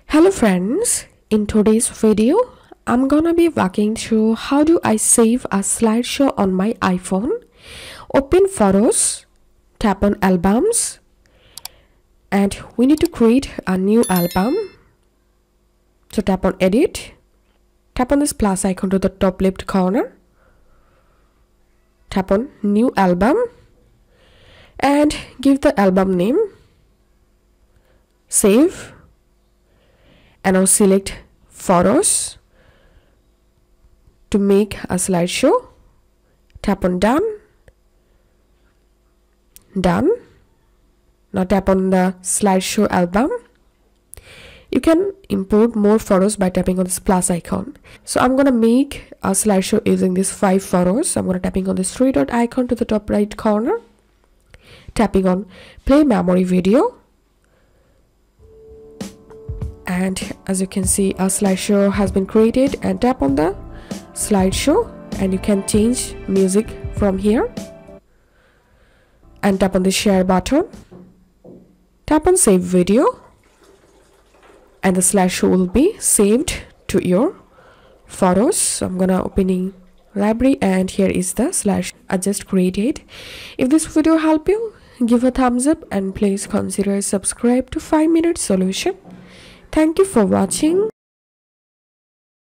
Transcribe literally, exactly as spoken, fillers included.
Hello friends, in today's video I'm gonna be walking through how do I save a slideshow on my iPhone. Open Photos, tap on Albums, and we need to create a new album. So tap on Edit, tap on this plus icon to the top left corner, tap on New Album and give the album name, save, and now select Photos to make a slideshow. Tap on Done, Done. Now tap on the slideshow album. You can import more photos by tapping on this plus icon. So I'm gonna make a slideshow using these five photos. I'm gonna tapping on this three dot icon to the top right corner, tapping on Play Memory Video. And as you can see, a slideshow has been created, and tap on the slideshow and you can change music from here and tap on the share button, tap on save video, and the slideshow will be saved to your photos. So I'm gonna opening library and here is the slideshow I just created. If this video helped you, give a thumbs up and please consider subscribe to five minute solution. Thank you for watching.